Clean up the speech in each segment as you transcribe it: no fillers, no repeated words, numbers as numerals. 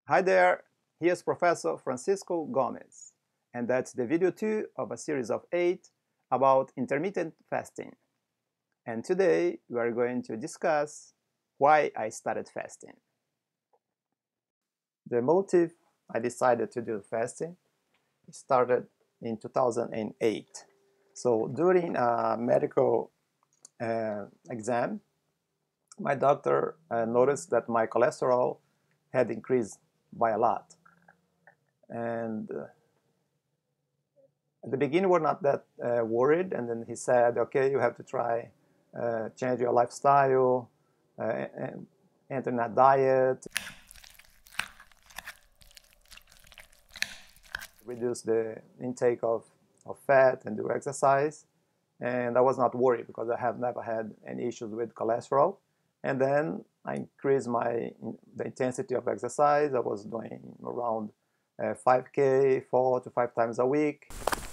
Hi there, here's Professor Francisco Gomes, and that's the video 2 of a series of 8 about intermittent fasting. And today we are going to discuss why I started fasting. The motive I decided to do fasting started in 2008. So during a medical exam, my doctor noticed that my cholesterol had increased by a lot. And at the beginning, we're not that worried, and then he said, okay, you have to try change your lifestyle, and enter in a diet, reduce the intake of fat, and do exercise. And I was not worried because I have never had any issues with cholesterol. And then I increased the intensity of exercise. I was doing around 5K, 4 to 5 times a week,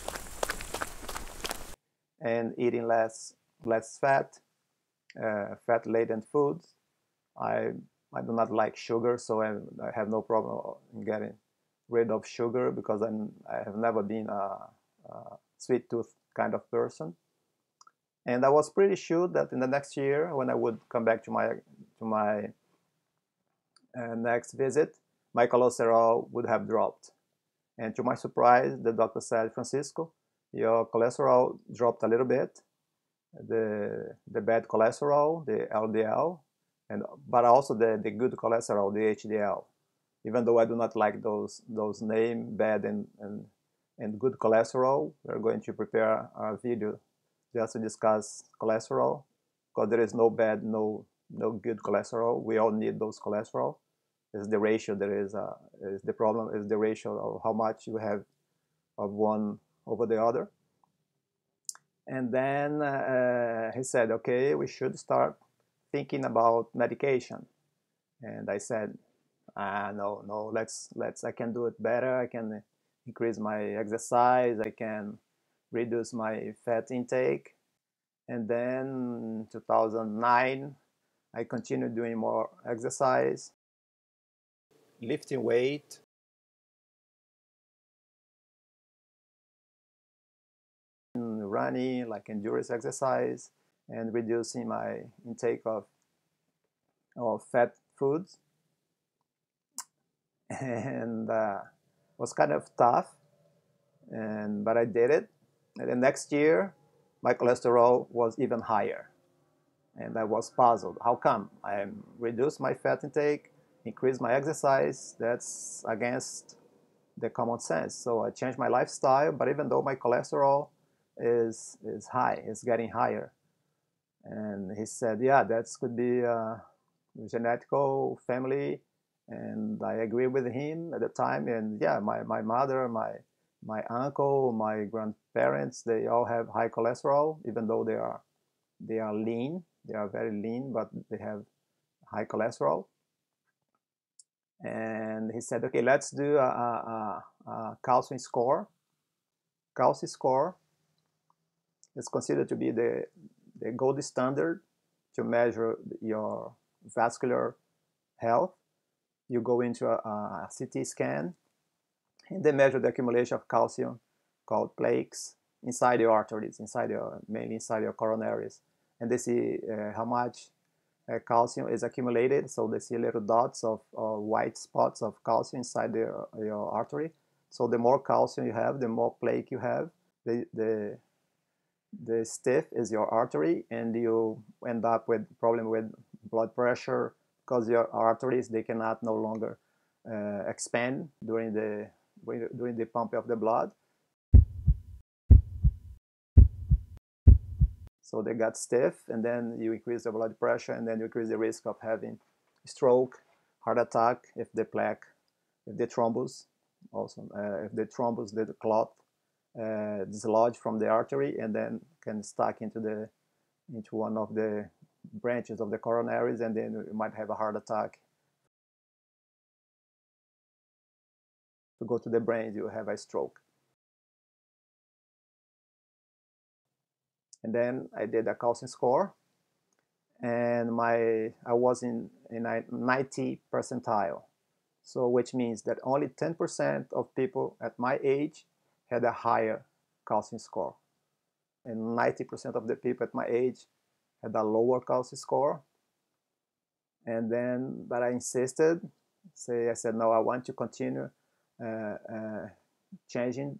and eating less fat, fat-laden foods. I do not like sugar, so I have no problem in getting rid of sugar because I have never been a sweet tooth kind of person. And I was pretty sure that in the next year, when I would come back to my next visit, my cholesterol would have dropped. And to my surprise, the doctor said, Francisco, your cholesterol dropped a little bit, the bad cholesterol, the LDL, but also the good cholesterol, the HDL. Even though I do not like those names, bad and good cholesterol, we're going to prepare a video just to discuss cholesterol, because there is no bad, no good cholesterol. We all need those cholesterol. It's the ratio is the problem is the ratio of how much you have of one over the other. And then he said, okay, we should start thinking about medication. And I said, no, I can do it better. I can increase my exercise. I can reduce my fat intake. And then 2009, I continued doing more exercise, lifting weight, running, like endurance exercise, and reducing my intake of fat foods. And was kind of tough, but I did it. And the next year, my cholesterol was even higher. And I was puzzled. How come? I reduced my fat intake, increased my exercise. That's against the common sense. So I changed my lifestyle, but even though my cholesterol is high, it's getting higher. And he said, yeah, that could be genetical, family. And I agree with him at the time. And yeah, my mother, my uncle, my grandparents, they all have high cholesterol, even though they are lean. They are very lean, but they have high cholesterol. And he said, okay, let's do a calcium score. Calcium score is considered to be the gold standard to measure your vascular health. You go into a CT scan, and they measure the accumulation of calcium, called plaques, inside your arteries, mainly inside your coronaries. And they see how much calcium is accumulated. So they see little dots of white spots of calcium inside your artery. So the more calcium you have, the more plaque you have. The stiff is your artery, and you end up with problem with blood pressure because your arteries, they cannot no longer expand during the pump of the blood. So they got stiff, and then you increase the blood pressure, and then you increase the risk of having stroke, heart attack, if the thrombus, also if the thrombus, the clot, dislodge from the artery and then can stuck into one of the branches of the coronaries, and then you might have a heart attack. To go to the brain, you have a stroke. And then I did a calcium score, and I was in a 90 percentile. So which means that only 10% of people at my age had a higher calcium score. And 90% of the people at my age had a lower calcium score. And then, but I insisted. I said, no, I want to continue changing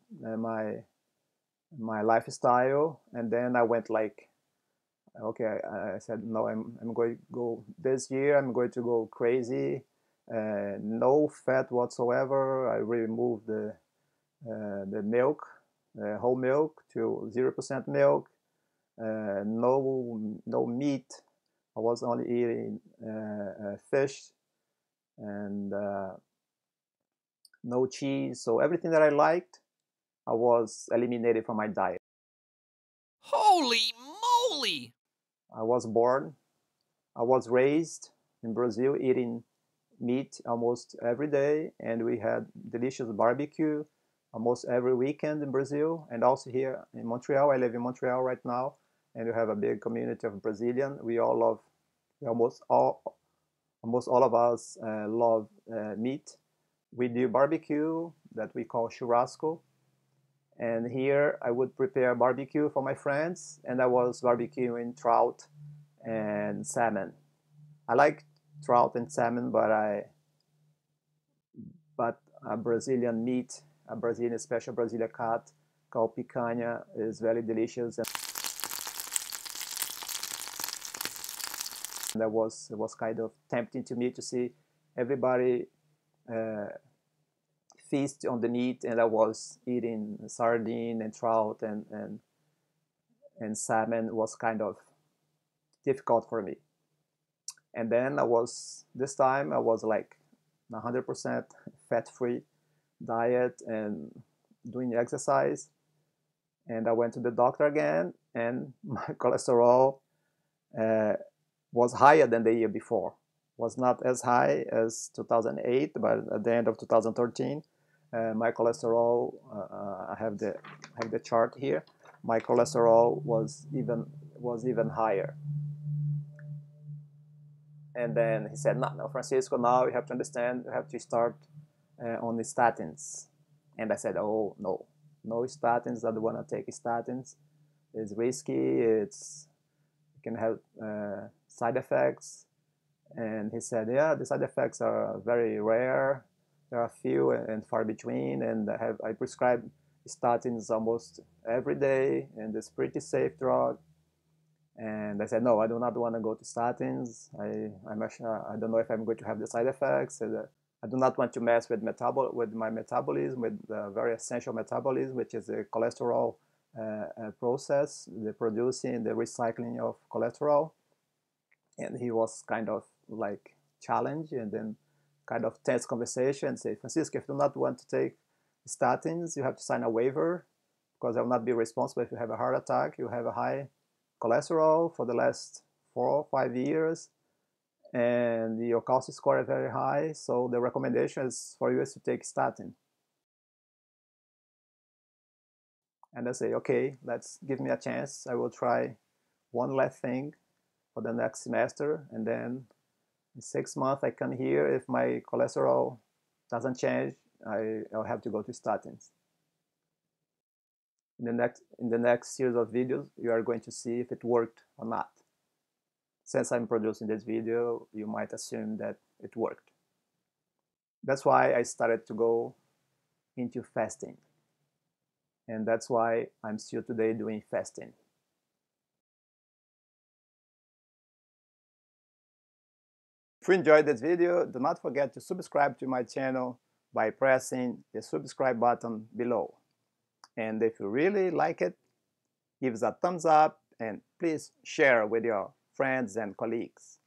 my lifestyle. And then I went like, okay, I said, no, I'm going to go this year. I'm going to go crazy. No fat whatsoever. I removed the milk, whole milk to 0% milk. No meat. I was only eating fish and no cheese. So everything that I liked, I was eliminated from my diet. Holy moly! I was born, I was raised in Brazil eating meat almost every day, and we had delicious barbecue almost every weekend in Brazil, and also here in Montreal. I live in Montreal right now, and we have a big community of Brazilian. We all love, almost all of us love meat. We do barbecue that we call churrasco, and here I would prepare barbecue for my friends, and I was barbecuing trout and salmon. I like trout and salmon, but a Brazilian meat, a Brazilian special Brazilian cut called picanha is very delicious. And it was kind of tempting to me to see everybody feast on the meat, and I was eating sardine and trout and salmon was kind of difficult for me. And then this time I was like 100% fat-free diet and doing exercise. And I went to the doctor again, and my cholesterol was higher than the year before. Was not as high as 2008, but at the end of 2013, my cholesterol, I have the chart here. My cholesterol was even higher. And then he said, no, Francisco, now you have to understand, you have to start on the statins. And I said, oh, no statins, I don't want to take statins. It's risky, it can have side effects. And he said, yeah, the side effects are very rare. There are few and far between, and I prescribe statins almost every day, and it's pretty safe drug. And I said, no, I do not want to go to statins. I don't know if I'm going to have the side effects. I do not want to mess with my metabolism, with the very essential metabolism, which is the cholesterol process, the producing, the recycling of cholesterol. And he was kind of like challenged, and then kind of tense conversation, say, Francisco, if you do not want to take statins, you have to sign a waiver, because I will not be responsible if you have a heart attack, you have a high cholesterol for the last 4 or 5 years, and your calcium score is very high, so the recommendation is for you is to take statin. And I say, okay, give me a chance. I will try one last thing for the next semester, and then in 6 months I come here. If my cholesterol doesn't change, I'll have to go to statins. In the next series of videos, you are going to see if it worked or not. Since I'm producing this video, you might assume that it worked. That's why I started to go into fasting. And that's why I'm still today doing fasting. If you enjoyed this video, do not forget to subscribe to my channel by pressing the subscribe button below. And if you really like it, give us a thumbs up and please share with your friends and colleagues.